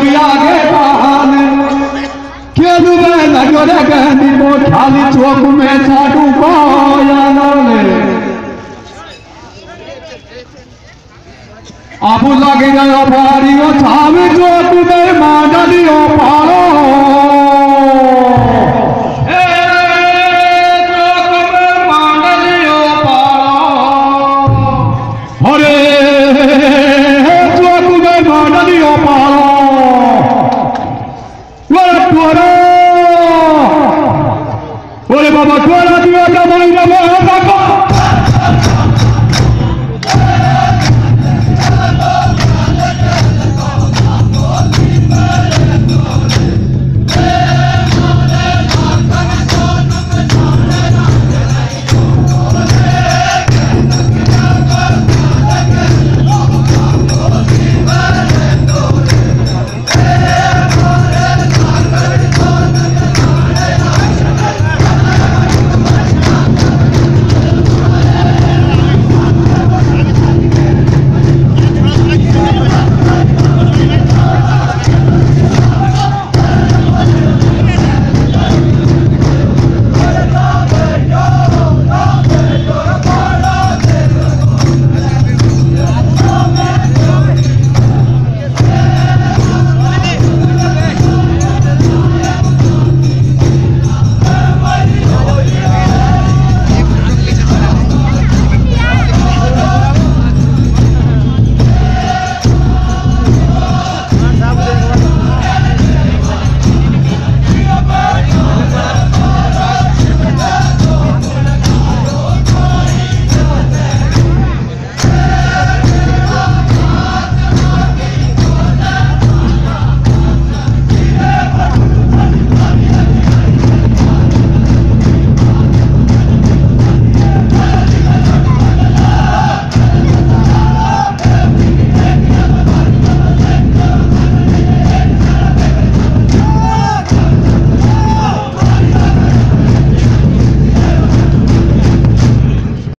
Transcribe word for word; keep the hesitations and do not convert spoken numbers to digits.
भी आगे बहान के दुबे लगो रे गहनी मो खाली चौक में साडू पाया ने आबू लगे गयो भारी ओ छावे चौक में मांडलियो पारो